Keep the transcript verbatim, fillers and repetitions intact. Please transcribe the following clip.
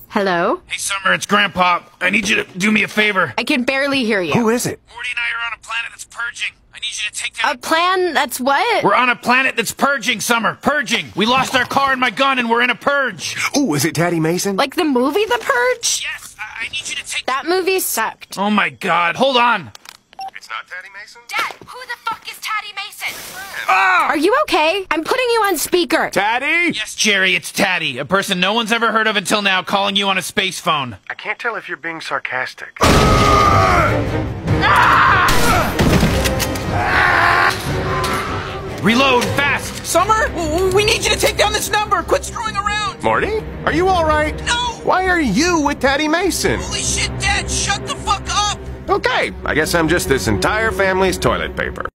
Hello? Hey, Summer, it's Grandpa. I need you to do me a favor. I can barely hear you. Who is it? Morty and I are on a planet that's purging. I need you to take down... A plan that's what? We're on a planet that's purging, Summer. Purging. We lost our car and my gun, and we're in a purge. Ooh, is it Daddy Mason? Like the movie The Purge? Yes, I, I need you to take... That movie sucked. Oh, my God. Hold on. It's not Daddy Mason? Dad, who the fuck is Taddy Mason? Ah! Are you okay? I'm putting you on speaker. Daddy? Yes, Jerry, it's Taddy, a person no one's ever heard of until now, calling you on a space phone. I can't tell if you're being sarcastic. Reload, fast! Summer, w- we need you to take down this number! Quit screwing around! Morty? Are you alright? No! Why are you with Daddy Mason? Holy shit, Dad, shut the fuck up! Okay, I guess I'm just this entire family's toilet paper.